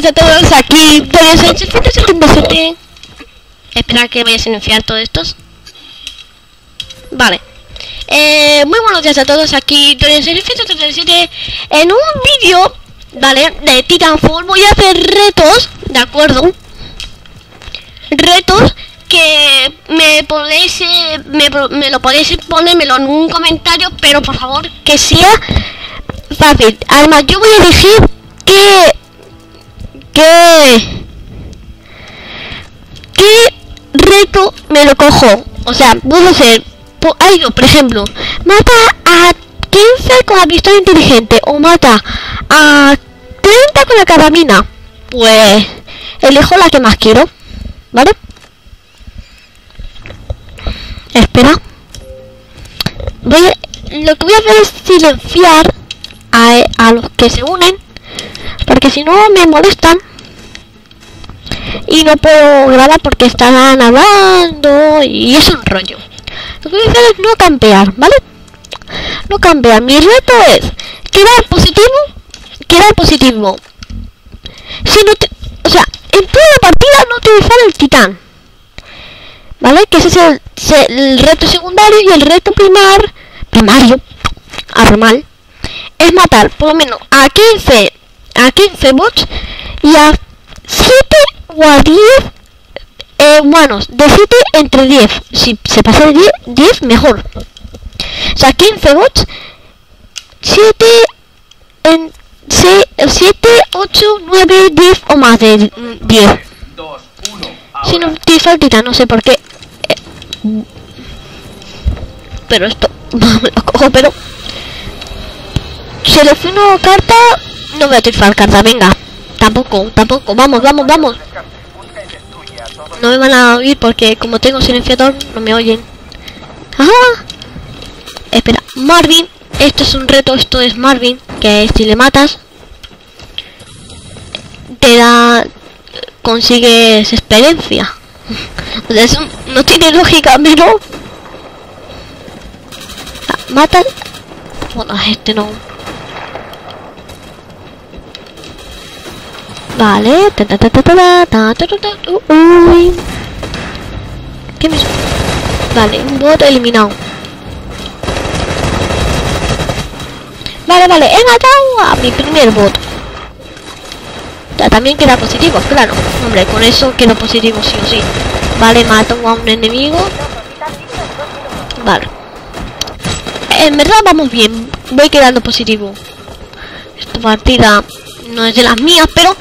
días a todos, aquí Dorian 777. Espera que vaya a silenciar todos estos. Vale. Muy buenos días a todos, aquí Dorian 777. En un vídeo, vale, de Titanfall voy a hacer retos, ¿de acuerdo? Retos que me lo podéis ponérmelo en un comentario, pero por favor que sea fácil. Además yo voy a elegir qué reto me lo cojo. O sea, puedo ser algo, por ejemplo, mata a 15 con la pistola inteligente o mata a 30 con la carabina. Pues elijo la que más quiero, ¿vale? Espera, lo que voy a hacer es silenciar a los que se unen, porque si no me molestan y no puedo grabar porque están hablando y es un rollo. Lo que voy a hacer es no campear, ¿vale? No campear. Mi reto es quedar positivo. Si no o sea, en toda la partida no utilizar el titán, ¿vale? Que ese es el reto secundario, y el reto primario normal es matar por lo menos a 15 bots y a 7 o a 10 humanos, de 7 entre 10. Si se pasa de 10 mejor. O sea, 15 bots, 7, 8, 9, 10 o más de 10. Si no utilizo el titán, no sé por qué. Pero esto me lo cojo, pero selecciono carta. No voy a utilizar carta, venga. Tampoco, vamos. No me van a oír porque como tengo silenciador no me oyen. Ajá. Espera, Marvin. Esto es un reto, esto es Marvin, que si le matas te da, consigues experiencia. O sea, eso no tiene lógica, pero mata. Bueno, este no. Vale. Uy. ¿Qué me... Vale, un bot eliminado. Vale, he matado a mi primer bot. Ya, también queda positivo, claro. Hombre, con eso quedo positivo sí o sí. Vale, mato a un enemigo. Vale. En verdad vamos bien. Voy quedando positivo. Esta partida no es de las mías, pero...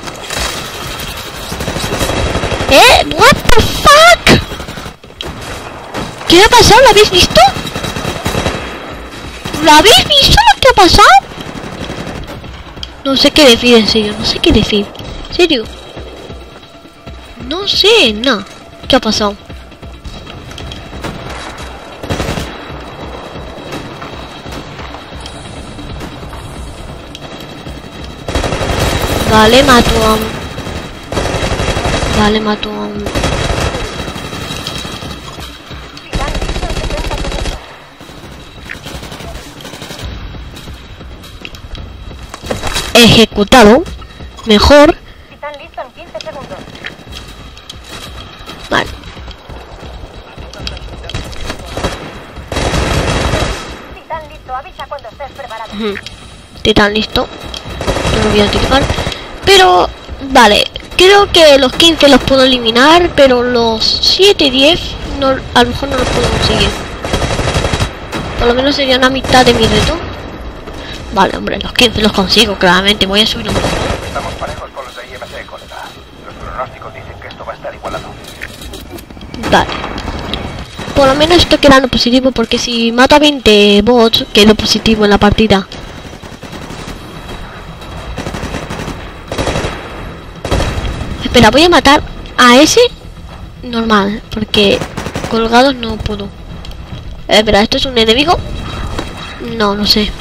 what the fuck. ¿Qué ha pasado? ¿Lo habéis visto? ¿Lo habéis visto lo que ha pasado? No sé qué decir, en serio, no sé qué decir. ¿En serio? No sé, no. ¿Qué ha pasado? Vale, mato a un... Ejecutado. Mejor. Titán listo en 15 segundos. Vale. Titán listo, avisa cuando estés preparado. Titán listo. No lo voy a utilizar. Pero, vale. Creo que los 15 los puedo eliminar, pero los 7 y 10 no, a lo mejor no los puedo conseguir. Por lo menos sería una mitad de mi reto. Vale, hombre, los 15 los consigo, claramente. Voy a subir un poco. Estamos parejos con los de IMC, colega. Los pronósticos dicen que esto va a estar igualado. Vale. Por lo menos estoy quedando positivo, porque si mato a 20 bots, quedo positivo en la partida. Espera, voy a matar a ese normal, porque colgados no puedo. Espera, ¿esto es un enemigo? No, no sé.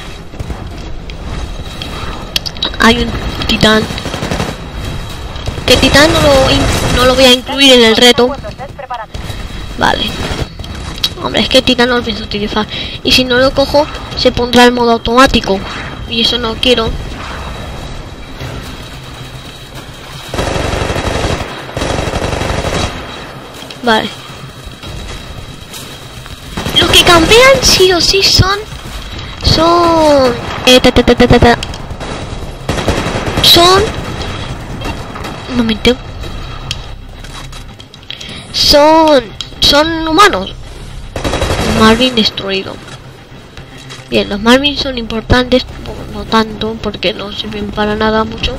Hay un titán. Que titán no lo voy a incluir en el reto. Vale. Hombre, es que titán no lo pienso utilizar. Y si no lo cojo, se pondrá el modo automático. Y eso no quiero. Vale. Los que campean sí o sí son... Son... Un momento. Son humanos. Marvin destruido. Bien, los Marvin son importantes, no tanto, porque no sirven para nada mucho.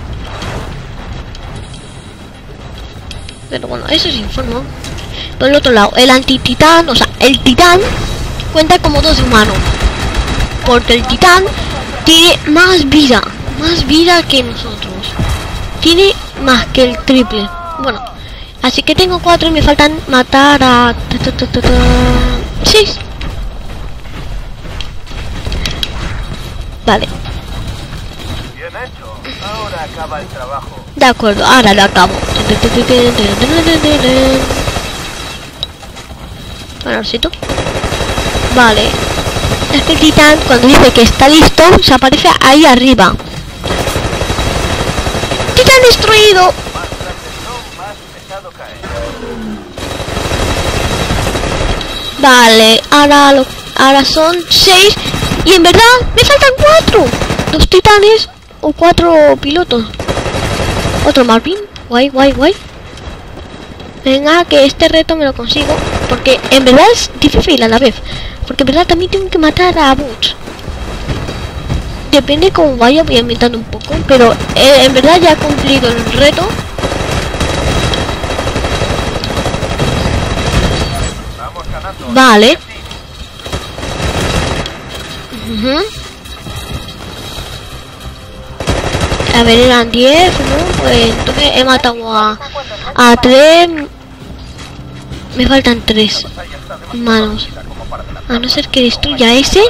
Pero bueno, eso es informo. Por el otro lado, el antititán, o sea, el titán cuenta como 2 humanos. Porque el titán tiene más vida que nosotros. Tiene más que el triple. Bueno, así que tengo 4 y me faltan matar a 6. Vale. Bien hecho. Ahora acaba el trabajo. De acuerdo, ahora lo acabo. Panorcito. Vale. Este titán cuando dice que está listo se aparece ahí arriba. ¡Titán destruido! Más grandes son, más pesado cae. Vale, ahora son 6. Y en verdad me faltan 4. 2 titanes o 4 pilotos. Otro Marvin. Guay. Venga, que este reto me lo consigo. Porque en verdad es difícil a la vez. Porque en verdad también tengo que matar a bots. Depende cómo vaya, voy aumentando un poco. Pero en verdad ya he cumplido el reto. Vamos ganando. Vale. A ver, eran 10, ¿no? Pues entonces he matado a 3. Me faltan 3 manos. A no ser que destruya ese.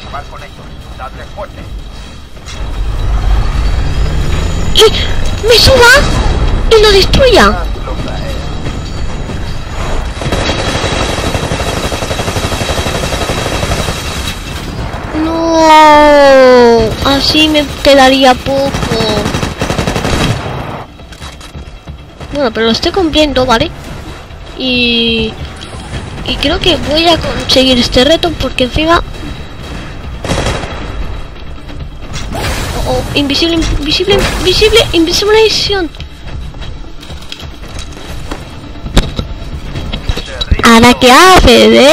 Y me suba y lo destruya. No, así me quedaría poco. Bueno, pero lo estoy cumpliendo, ¿vale? Y creo que voy a conseguir este reto porque encima... Invisibilización. ¿Ahora qué hace,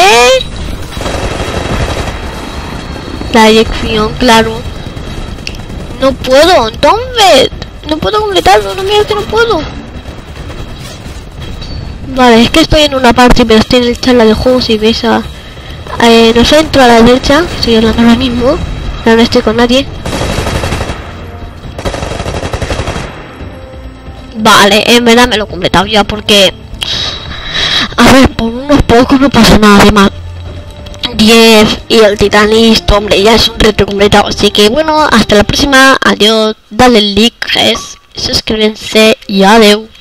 La eyección, claro. No puedo, entonces. No puedo completarlo, no mira que no puedo. Vale, es que estoy en una parte, pero estoy en el charla de juegos y ves a... no centro a la derecha, estoy hablando ahora mismo. Pero no estoy con nadie. Vale, en verdad me lo he completado ya porque... A ver, por unos pocos no pasa nada de más. 10 y el titán listo, hombre, ya es un reto completado. Así que bueno, hasta la próxima. Adiós, dale like, suscríbanse y adiós.